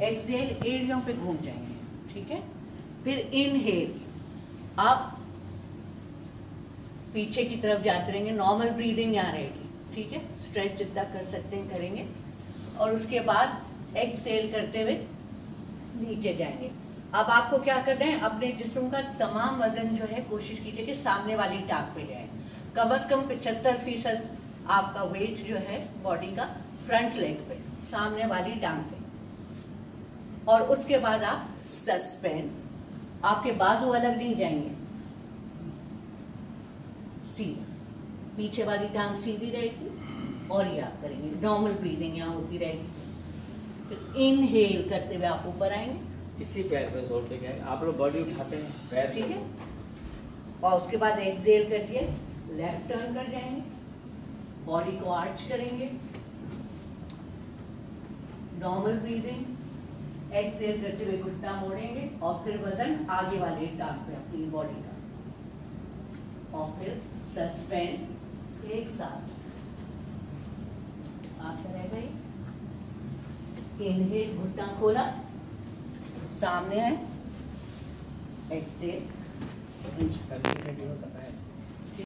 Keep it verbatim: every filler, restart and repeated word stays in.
Exhale एड़ियों पे घूम जाएंगे, ठीक है। फिर इनहेल, आप पीछे की तरफ जाते रहेंगे, नॉर्मल ब्रीदिंग यहाँ रहेगी, ठीक है। स्ट्रेच जितना कर सकते हैं करेंगे, और उसके बाद एक्सहेल करते हुए नीचे जाएंगे। अब आपको क्या करना है, अपने जिस्म का तमाम वजन जो है कोशिश कीजिए कि सामने वाली टांग पे जाए। कम से कम पिछहत्तर फीसद आपका वेट जो है बॉडी का फ्रंट लेग पे, सामने वाली टांग पे। और उसके बाद आप सस्पेंड, आपके बाजू अलग नहीं जाएंगे, सीधा, पीछे वाली टांग सीधी रहेगी और ये आप करेंगे। नॉर्मल ब्रीदिंग यहाँ होती रहेगी। फिर इनहेल करते हुए आप ऊपर आएंगे, इसी पैर पे जोर देंगे। आप लोग बॉडी उठाते हैं पैर, ठीक है। और उसके बाद एक्सहेल करके लेफ्ट टर्न कर जाएंगे, बॉडी को आर्च करेंगे, नॉर्मल ब्रीदिंग, एक्सहेल करते हुए घुटना मोड़ेंगे और फिर वजन आगे वाले टांग पे अपनी बॉडी का, और फिर सस्पेंड एक साथ आप रह गए। इनहेल, घुटना खोला, सामने है, एक्सहेल, पता है